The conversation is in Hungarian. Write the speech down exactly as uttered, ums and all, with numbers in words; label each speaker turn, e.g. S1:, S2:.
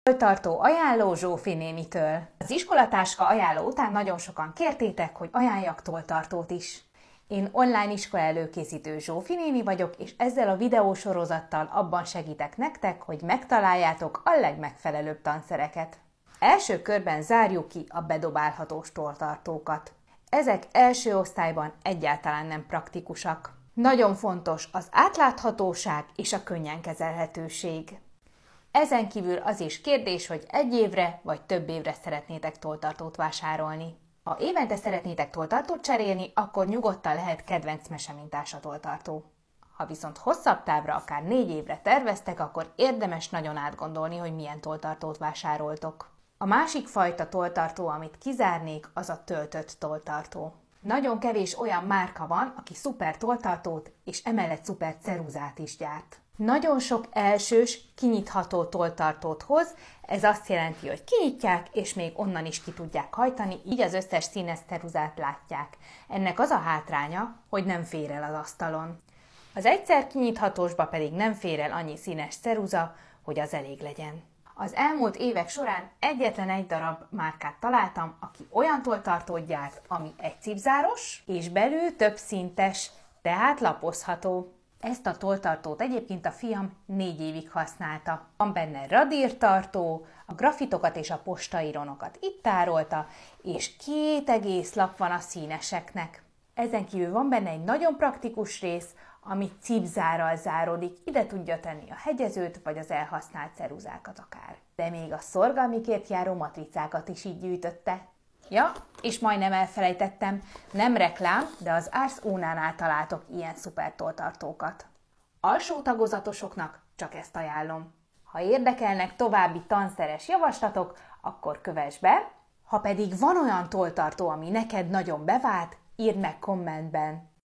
S1: Tolltartó ajánló Zsófi nénitől. Az iskolatáska ajánló után nagyon sokan kértétek, hogy ajánljak tolltartót is. Én online iskola előkészítő Zsófi néni vagyok, és ezzel a videósorozattal abban segítek nektek, hogy megtaláljátok a legmegfelelőbb tanszereket. Első körben zárjuk ki a bedobálhatós tolltartókat. Ezek első osztályban egyáltalán nem praktikusak. Nagyon fontos az átláthatóság és a könnyen kezelhetőség. Ezen kívül az is kérdés, hogy egy évre vagy több évre szeretnétek tolltartót vásárolni. Ha évente szeretnétek tolltartót cserélni, akkor nyugodtan lehet kedvenc mesemintás a tolltartó. Ha viszont hosszabb távra, akár négy évre terveztek, akkor érdemes nagyon átgondolni, hogy milyen tolltartót vásároltok. A másik fajta tolltartó, amit kizárnék, az a töltött tolltartó. Nagyon kevés olyan márka van, aki szuper tolltartót és emellett szuper ceruzát is gyárt. Nagyon sok elsős, kinyitható tolltartót hoz, ez azt jelenti, hogy kinyitják, és még onnan is ki tudják hajtani, így az összes színes ceruzát látják. Ennek az a hátránya, hogy nem fér el az asztalon. Az egyszer kinyithatósba pedig nem fér el annyi színes ceruza, hogy az elég legyen. Az elmúlt évek során egyetlen egy darab márkát találtam, aki olyan tolltartót gyárt, ami egycipzáros, és belül többszintes, tehát lapozható. Ezt a tolltartót egyébként a fiam négy évig használta. Van benne radírtartó, a grafitokat és a postaírónokat itt tárolta, és két egész lap van a színeseknek. Ezen kívül van benne egy nagyon praktikus rész, ami cipzárral záródik, ide tudja tenni a hegyezőt vagy az elhasznált ceruzákat akár. De még a szorgalmikért járó matricákat is így gyűjtötte. Ja, és majdnem elfelejtettem, nem reklám, de az Ars Unánál találtok ilyen szuper tolltartókat. Alsó tagozatosoknak csak ezt ajánlom. Ha érdekelnek további tanszeres javaslatok, akkor kövess be, ha pedig van olyan tolltartó, ami neked nagyon bevált, írd meg kommentben.